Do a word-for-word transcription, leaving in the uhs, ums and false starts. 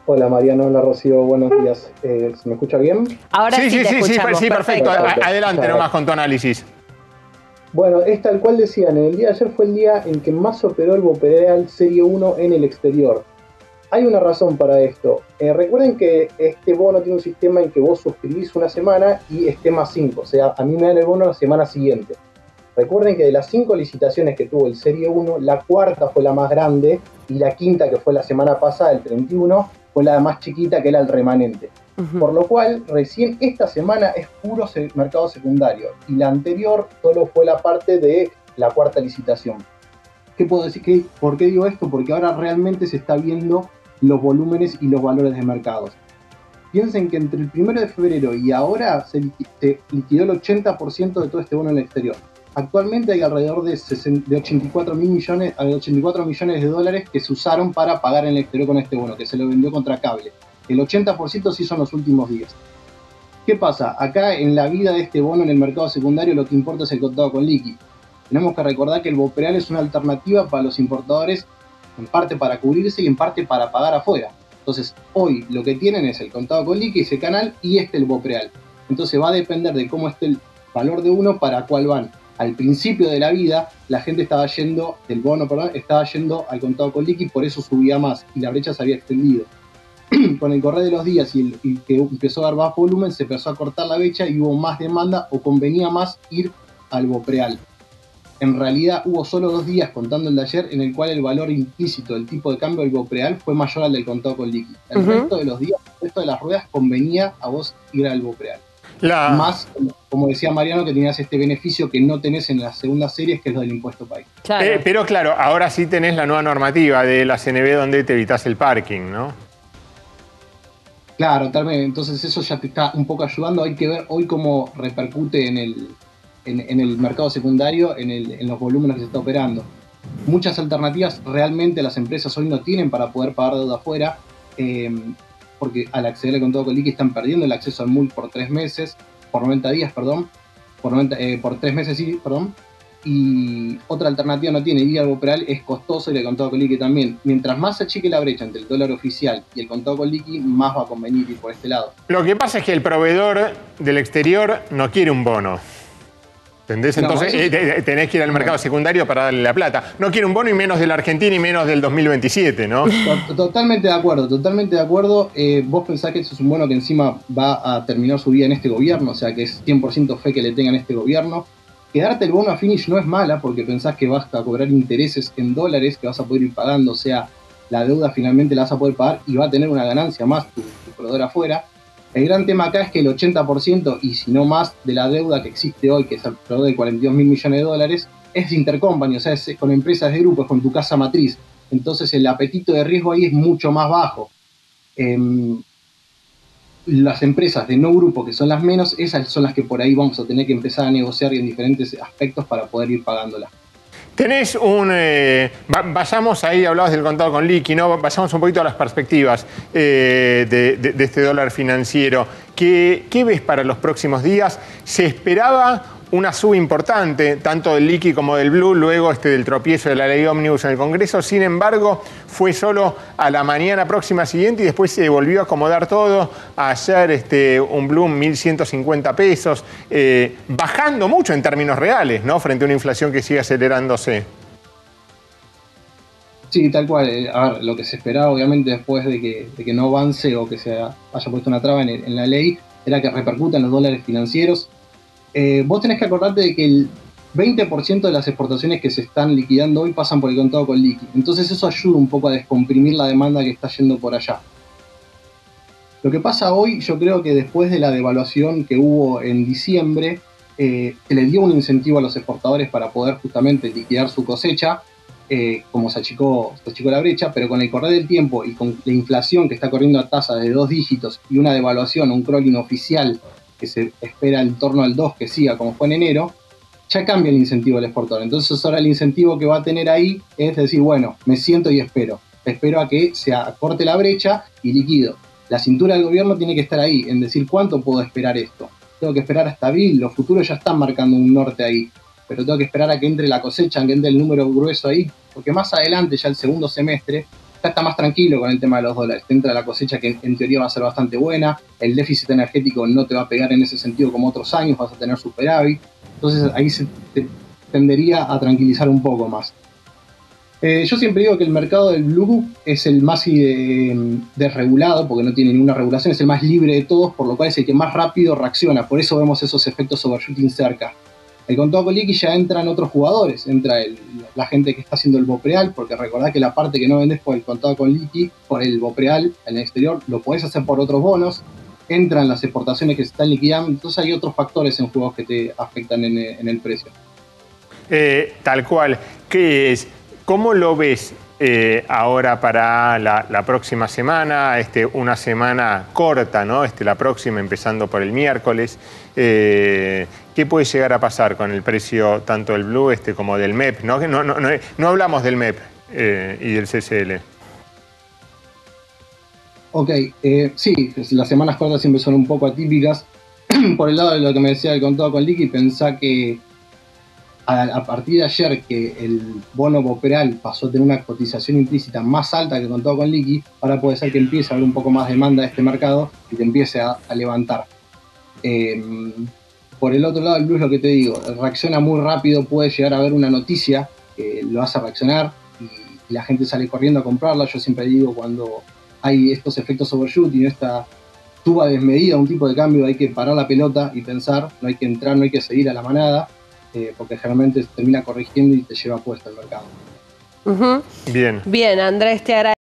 Hola Mariano, hola Rocío, buenos días. Eh, ¿Se me escucha bien? Ahora sí, Sí, sí, te sí, sí, escuchamos. sí, perfecto. Perfecto. Adelante Muchas nomás gracias. con tu análisis. Bueno, es tal cual decían, el día de ayer fue el día en que más operó el Bopereal Serie uno en el exterior. Hay una razón para esto. Eh, recuerden que este bono tiene un sistema en que vos suscribís una semana y esté más cinco, o sea, a mí me dan el bono la semana siguiente. Recuerden que de las cinco licitaciones que tuvo el Serie uno, la cuarta fue la más grande y la quinta, que fue la semana pasada, el treinta y uno, fue la más chiquita, que era el remanente. Uh-huh. Por lo cual, recién esta semana es puro mercado secundario y la anterior solo fue la parte de la cuarta licitación. ¿Qué puedo decir? ¿Qué, ¿Por qué digo esto? Porque ahora realmente se está viendo los volúmenes y los valores de mercados. Piensen que entre el primero de febrero y ahora se, se liquidó el ochenta por ciento de todo este bono en el exterior. Actualmente hay alrededor de, de ochenta y cuatro mil millones, ochenta y cuatro millones de dólares que se usaron para pagar en el exterior con este bono, que se lo vendió contra cable. El ochenta por ciento sí son los últimos días. ¿Qué pasa? Acá en la vida de este bono en el mercado secundario lo que importa es el contado con liqui. Tenemos que recordar que el Bopereal es una alternativa para los importadores, en parte para cubrirse y en parte para pagar afuera. Entonces, hoy lo que tienen es el contado con liqui, ese canal, y este el Bopereal. Entonces va a depender de cómo esté el valor de uno para cuál van. Al principio de la vida, la gente estaba yendo, del bono, perdón, estaba yendo al contado con liqui, por eso subía más y la brecha se había extendido. Con el correr de los días y, el, y que empezó a dar más volumen, se empezó a cortar la brecha y hubo más demanda o convenía más ir al Bopereal. En realidad hubo solo dos días, contando el de ayer, en el cual el valor implícito del tipo de cambio del Bopereal fue mayor al del contado con liqui. El uh-huh. resto de los días, el resto de las ruedas convenía a vos ir al Bopereal. La... Más, como decía Mariano, que tenías este beneficio que no tenés en las segundas series, que es lo del impuesto país. Claro. Eh, pero claro, ahora sí tenés la nueva normativa de la C N B donde te evitás el parking, ¿no? Claro, tal vez. Entonces eso ya te está un poco ayudando. Hay que ver hoy cómo repercute en el, en, en el mercado secundario, en, el, en los volúmenes que se está operando. Muchas alternativas realmente las empresas hoy no tienen para poder pagar deuda afuera, eh, porque al acceder al contado con liqui están perdiendo el acceso al M U L por tres meses, por noventa días, perdón, por, noventa, eh, por tres meses, sí, perdón. Y otra alternativa no tiene, ir al Bopereal es costoso y el contado con liqui también. Mientras más se achique la brecha entre el dólar oficial y el contado con liqui, más va a convenir ir por este lado. Lo que pasa es que el proveedor del exterior no quiere un bono. ¿Entendés? Entonces no, eso... eh, tenés que ir al mercado secundario para darle la plata. No quiere un bono y menos de la Argentina y menos del dos mil veintisiete, ¿no? Totalmente de acuerdo, totalmente de acuerdo. Eh, vos pensás que eso es un bono que encima va a terminar su vida en este gobierno, o sea que es cien por ciento fe que le tengan este gobierno. Quedarte el bono a finish no es mala porque pensás que vas a cobrar intereses en dólares que vas a poder ir pagando, o sea, la deuda finalmente la vas a poder pagar y va a tener una ganancia más tu, tu proveedor afuera. El gran tema acá es que el ochenta por ciento y si no más de la deuda que existe hoy, que es alrededor de cuarenta y dos mil millones de dólares, es intercompany, o sea, es con empresas de grupo, es con tu casa matriz. Entonces el apetito de riesgo ahí es mucho más bajo. Eh, las empresas de no grupo, que son las menos, esas son las que por ahí vamos a tener que empezar a negociar en diferentes aspectos para poder ir pagándolas. Tenés un... Eh, vayamos ahí, hablabas del contado con liqui, ¿no? Vayamos un poquito a las perspectivas eh, de, de, de este dólar financiero. ¿Qué, ¿Qué ves para los próximos días? Se esperaba una suba importante, tanto del liqui como del blue, luego este del tropiezo de la ley ómnibus en el Congreso. Sin embargo, fue solo a la mañana próxima siguiente y después se volvió a acomodar todo. Ayer este, un blue mil ciento cincuenta pesos, eh, bajando mucho en términos reales, ¿no? Frente a una inflación que sigue acelerándose. Sí, tal cual. A ver, lo que se esperaba, obviamente, después de que, de que no avance o que se haya puesto una traba en, el, en la ley, era que repercuta en los dólares financieros. Eh, vos tenés que acordarte de que el veinte por ciento de las exportaciones que se están liquidando hoy pasan por el contado con liqui. Entonces eso ayuda un poco a descomprimir la demanda que está yendo por allá. Lo que pasa hoy, yo creo que después de la devaluación que hubo en diciembre, eh, se le dio un incentivo a los exportadores para poder justamente liquidar su cosecha, eh, como se achicó, se achicó la brecha, pero con el correr del tiempo y con la inflación que está corriendo a tasas de dos dígitos y una devaluación, un crawling oficial que se espera en torno al dos que siga como fue en enero, ya cambia el incentivo del exportador. Entonces ahora el incentivo que va a tener ahí es decir, bueno, me siento y espero. Espero a que se acorte la brecha y liquido. La cintura del gobierno tiene que estar ahí, en decir cuánto puedo esperar esto. Tengo que esperar hasta abril, los futuros ya están marcando un norte ahí, pero tengo que esperar a que entre la cosecha, a que entre el número grueso ahí, porque más adelante, ya el segundo semestre, ya está más tranquilo con el tema de los dólares. Te entra la cosecha que en teoría va a ser bastante buena, el déficit energético no te va a pegar en ese sentido como otros años, vas a tener superávit. Entonces ahí se te tendería a tranquilizar un poco más. Eh, yo siempre digo que el mercado del blue es el más eh, desregulado, porque no tiene ninguna regulación, es el más libre de todos, por lo cual es el que más rápido reacciona. Por eso vemos esos efectos overshooting cerca. El contado con liqui ya entran otros jugadores, entra el, la gente que está haciendo el Bopreal, porque recordá que la parte que no vendés por el contado con liqui, por el Bopreal en el exterior, lo podés hacer por otros bonos, entran las exportaciones que se están liquidando, entonces hay otros factores en juegos que te afectan en, en el precio. Eh, tal cual. ¿Qué es? ¿Cómo lo ves eh, ahora para la, la próxima semana? Este, una semana corta, ¿no? Este, la próxima, empezando por el miércoles. Eh, ¿Qué puede llegar a pasar con el precio tanto del Blue este, como del M E P? No, no, no, no, no hablamos del M E P eh, y del C C L. Ok, eh, sí, las semanas cortas siempre son un poco atípicas. Por el lado de lo que me decía del contado con liqui, pensá que A, a partir de ayer que el bono Bopreal pasó a tener una cotización implícita más alta que el contado con liqui, ahora puede ser que empiece a haber un poco más demanda de este mercado y te empiece a, a levantar. Eh, por el otro lado, el Blue es lo que te digo, reacciona muy rápido, puede llegar a haber una noticia que lo hace reaccionar y, y la gente sale corriendo a comprarla. Yo siempre digo, cuando hay estos efectos overshooting, esta suba desmedida, un tipo de cambio, hay que parar la pelota y pensar, no hay que entrar, no hay que seguir a la manada. Eh, porque generalmente termina corrigiendo y te lleva puesto el mercado. Uh-huh. Bien. Bien, Andrés, te agradezco.